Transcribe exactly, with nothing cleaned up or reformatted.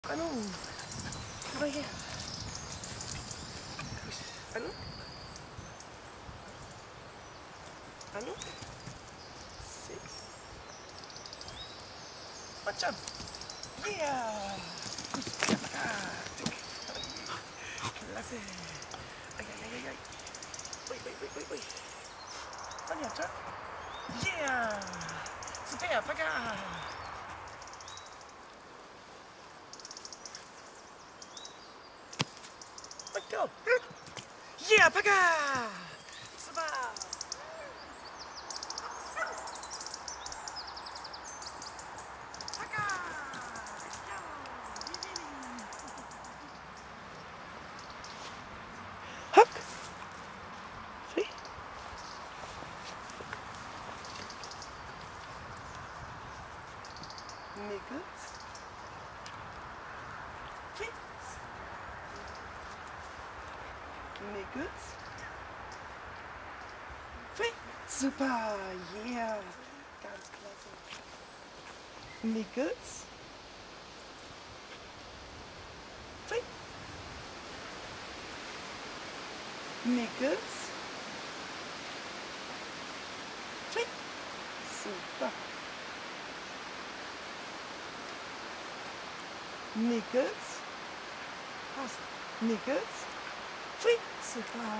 Anu, komm mal her. Anu? Anu? Sit. Macam. Yeah. Ah, kelas eh. Ay, ay, ay, ay, ay. Wait, wait, wait, wait, wait. Mana Macam? Yeah. Super, pakai. Let's go. Yeah, pakai. Sebab. Huck. See? Niggas. Fits. Niggas. Fits. Super. Yeah. Ganz klasse. Niggas. Fits. Niggas. Fits. Super. Niggas. Passt. Niggas. Fits. Super.